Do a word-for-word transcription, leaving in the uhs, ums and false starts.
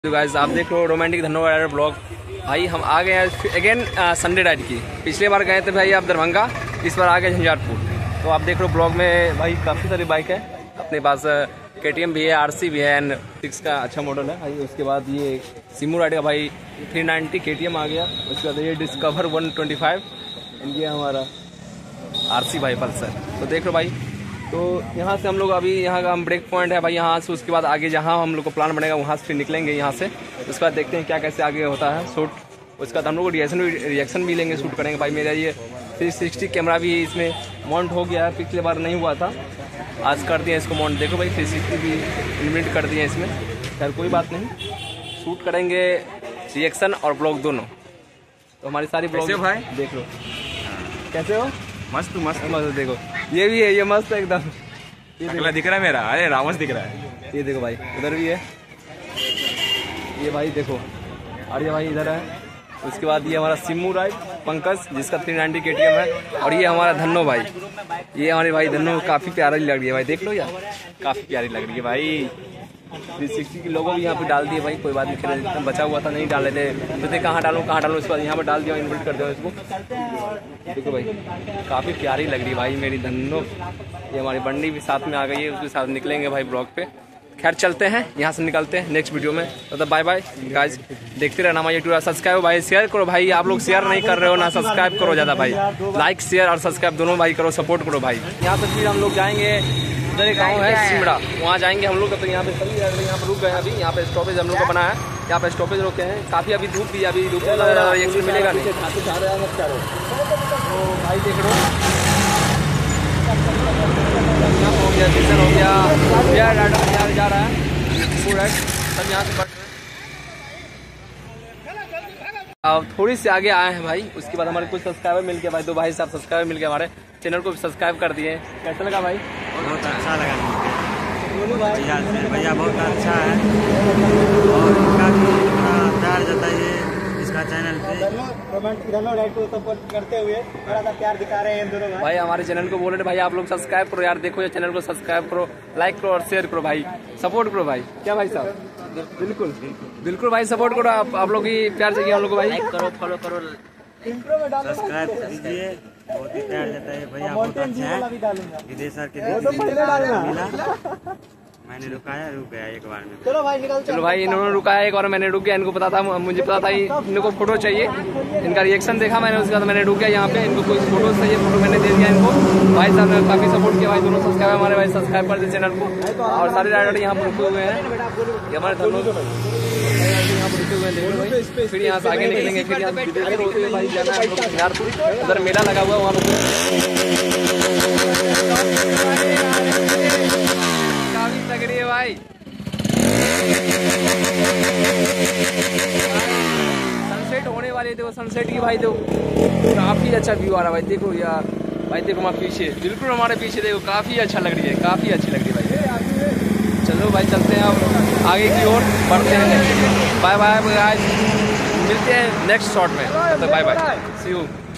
तो गाइस आप देख लो रोमांटिक धन्नो राइडर ब्लॉग। भाई हम आ गए हैं अगेन संडे राइड की। पिछले बार गए थे भाई आप दरभंगा, इस बार आ गए झंझारपुर। तो आप देख लो ब्लॉग में भाई काफ़ी सारी बाइक है अपने पास। के टी एम भी है, आर सी भी है, एन सिक्स का अच्छा मॉडल है भाई। उसके बाद ये सिमू राइड का भाई three ninety K T M आ गया। उसके बाद ये डिस्कवर वन ट्वेंटी फाइव, ये हमारा आर सी भाई पल्सर। तो देख लो भाई, तो यहाँ से हम लोग अभी यहाँ का हम ब्रेक पॉइंट है भाई, यहाँ से उसके बाद आगे जहाँ हम लोग को प्लान बनेगा वहाँ से फिर निकलेंगे यहाँ से। उसके बाद देखते हैं क्या कैसे आगे होता है शूट। उसके बाद हम लोग को रिएक्शन भी रिएक्शन भी लेंगे, शूट करेंगे भाई। मेरा ये थ्री सिक्सटी कैमरा भी इसमें माउंट हो गया है, पिछले बार नहीं हुआ था, आज कर दिया इसको माउंट। देखो भाई थ्री सिक्सटी भी इम्प्लीमेंट कर दिया इसमें। खैर कोई बात नहीं, शूट करेंगे रिएक्शन और ब्लॉग दोनों। तो हमारी सारी ब्लॉग भाई देख लो कैसे हो। मस्त मस्त मस्त देखो, ये भी है, ये मस्त एकदम। ये दिख रहा है मेरा, अरे रावस दिख रहा है। ये देखो भाई उधर भी है, ये भाई देखो, और ये भाई इधर है। उसके बाद ये हमारा सिमू राइड पंकज जिसका three ninety K T M है। और ये हमारा धन्नो भाई, ये हमारे भाई धन्नो काफ़ी प्यारी लग रही है भाई, देख लो यार काफ़ी प्यारी लग रही है भाई। थ्री सिक्सटी की लोगो भी यहाँ पे डाल दिए भाई, कोई बात नहीं। फिर बचा हुआ था नहीं डाल रहे थे, तो कहाँ डालूँ कहाँ डालूँ, उसके बाद यहाँ पर डाल दिया, इन्वाइट कर दिया इसको। देखो भाई काफ़ी प्यारी लग रही है भाई मेरी धन्नो। ये हमारी बंडी भी साथ में आ गई है, उसके साथ निकलेंगे भाई ब्लॉग पे। खैर चलते हैं यहाँ से, निकलते हैं नेक्स्ट वीडियो में। तो बाय बाय गाइस, देखते रहना हमारे यूट्यूब। सब्सक्राइब भाई, शेयर करो भाई, आप लोग शेयर नहीं कर रहे हो ना, सब्सक्राइब करो ज़्यादा भाई। लाइक शेयर और सब्सक्राइब दोनों भाई करो, सपोर्ट करो भाई। यहाँ से फिर हम लोग जाएंगे, उधर एक गाँव है सिमड़ा, वहाँ जाएंगे हम लोग। तो यहाँ पे सभी यहाँ पे रुक गए हैं अभी, यहाँ पे स्टॉपेज हम लोग को बना है, यहाँ पे स्टॉपेज रुके हैं। काफ़ी अभी धूप भी, अभी धूप रिएक्शन मिलेगा नहीं। तो भाई देख लो हो गया, सीजन हो गया, यार यार जा रहा है पूरा सब यहाँ से। अब थोड़ी सी आगे आए हैं भाई, उसके बाद हमारे कुछ सब्सक्राइबर मिल गए भाई, दो भाई साहब सब्सक्राइबर मिल गए, हमारे चैनल को सब्सक्राइब कर दिए। कैसा लगा भाई? बहुत अच्छा लगा भैया, बहुत अच्छा है। और इनका भी थोड़ा प्यार जताइए इसका चैनल पे, को सपोर्ट करते हुए थोड़ा सा प्यार दिखा रहे हैं दोनों भाई। भाई हमारे चैनल को बोल रहे भाई आप लोग सब्सक्राइब करो यार, देखो ये चैनल को सब्सक्राइब करो, लाइक करो और शेयर करो भाई, सपोर्ट करो भाई। क्या भाई साहब? बिल्कुल बिल्कुल भाई सपोर्ट करो, आप आप लोग की प्यार चाहिए हम लोग को भाई। लाइक करो, फॉलो करो, सब्सक्राइब कीजिए, बहुत ही प्यार देता है भैया, बहुत अच्छा है। विदेशर के मिला, मैंने रुकाया, रुक गया एक बार में। चलो भाई निकल, चलो भाई इन्होंने रुकाया एक बार, मैंने रुक गया। इनको पता था, मुझे पता था इनको फोटो चाहिए, इनका रिएक्शन देखा मैंने, उसके बाद मैंने रुक गया यहाँ पे। इनको कोई फोटो चाहिए, फोटो मैंने दे दिया इनको। भाई साहब ने काफी सपोर्ट किया भाई, दोनों सब्सक्राइब हमारे भाई सब्सक्राइब कर दिए चैनल को। और सारे राइडर यहाँ पर रुके हुए हैं, हमारे दोनों यहाँ पर रुके हुए हैं। फिर यहाँ से आगे निकलेंगे, फिर यहाँ होते हुए भाई जाना है झंझारपुर। उधर मेला लगा हुआ है वहाँ पर, काफी तगड़ी है भाई। सनसेट होने वाली, देखो सनसेट की भाई, देखो काफी अच्छा व्यू आ रहा है भाई। देखो यार भाई, देखो हमारे पीछे, बिल्कुल हमारे पीछे देखो, काफी अच्छा लग रही है, काफी अच्छी लग रही है भाई। चलो भाई चलते हैं अब आगे की ओर बढ़ते हैं। बाय बाय गाइस, मिलते हैं नेक्स्ट शॉट में। तो बाय बाय, सी यू।